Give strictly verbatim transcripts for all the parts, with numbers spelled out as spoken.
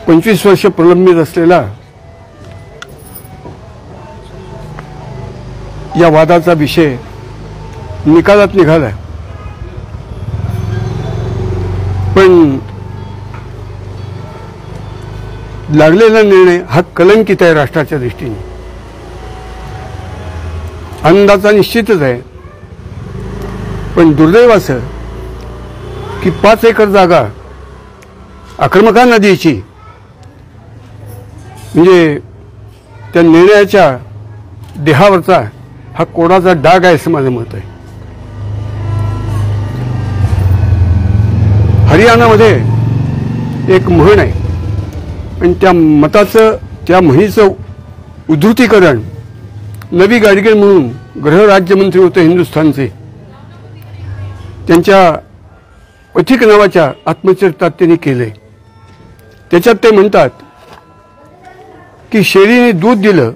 पंचवीस वर्ष प्रलंबित असलेला या वादाचा विषय निकालात निघाला, पण लागलेला निर्णय हा कलंकित आहे राष्ट्राच्या दृष्टीने. आनंदाचा निश्चितच आहे, पण दुर्दैव असं की पाच एकर जागा आक्रमकांना द्यायची म्हणजे त्या निर्णयाच्या देहावरचा हा कोणाचा डाग आहे असं माझं मत आहे. हरियाणामध्ये एक म्हण आहे आणि त्या मताचं त्या म्हणीचं उद्धृतीकरण नवी गाडगीळ म्हणून गृहराज्यमंत्री होते हिंदुस्थानचे, त्यांच्या पथिक नावाच्या आत्मचरित्रात त्यांनी केले. त्याच्यात ते म्हणतात की शेळीने दूध दिलं,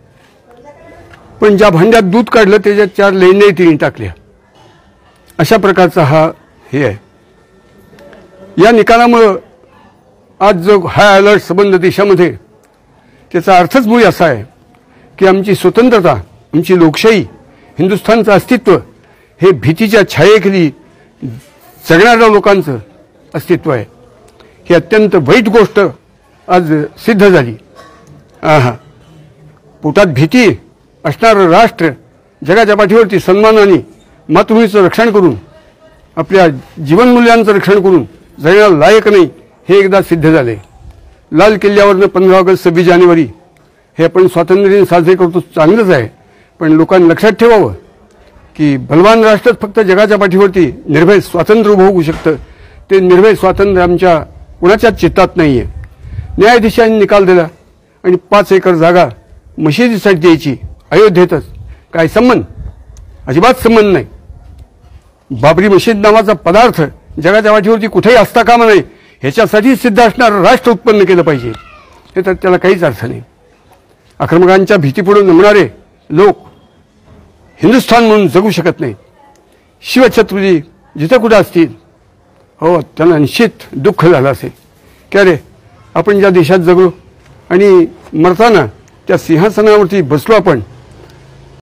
पण ज्या भांड्यात दूध काढलं त्याच्यात चार लेंडे तिने टाकल्या. अशा प्रकारचा हा हे आहे. या निकालामुळं आज जो हाय अलर्ट संबंध देशामध्ये, त्याचा अर्थच मुळी असा आहे की आमची स्वतंत्रता, आमची लोकशाही, हिंदुस्थानचं अस्तित्व हे भीतीच्या छायेखाली जगणाऱ्या लोकांचं अस्तित्व आहे. ही अत्यंत वाईट गोष्ट आज सिद्ध झाली. आहा, पोटात भीती असणारं राष्ट्र जगाच्या पाठीवरती सन्मानाने मातृभूमीचं रक्षण करून, आपल्या जीवनमूल्यांचं रक्षण करून जगण्याला लायक नाही, हे एकदा सिद्ध झाले. लाल किल्ल्यावरनं पंधरा ऑगस्ट सव्वीस जानेवारी हे आपण स्वातंत्र्य दिन साजरे करतो, चांगलंच आहे, पण लोकांनी लक्षात ठेवावं की बलवान राष्ट्रच फक्त जगाच्या पाठीवरती निर्भय स्वातंत्र्य उभं होऊ शकतं. ते निर्भय स्वातंत्र्य आमच्या कुणाच्याच चित्तात नाही आहे. न्यायाधीशांनी निकाल दिला आणि पाच एकर जागा मशिदीसाठी द्यायची अयोध्येतच. काय संबंध? अजिबात संबंध नाही. बाबरी मशीद नावाचा पदार्थ जगाच्या पाठीवरती कुठेही असता कामा नये, ह्याच्यासाठी सिद्ध असणारं राष्ट्र उत्पन्न केलं पाहिजे. हे तर त्याला काहीच अर्थ नाही. आक्रमकांच्या भीतीपुढे नमणारे लोक हिंदुस्थान म्हणून जगू शकत नाहीत. शिवछत्रपती जिथं कुठं असतील, हो, त्यांना निश्चित दुःख झालं असेल की अरे आपण ज्या देशात जगलो आणि मरताना त्या सिंहासनावरती बसलो आपण,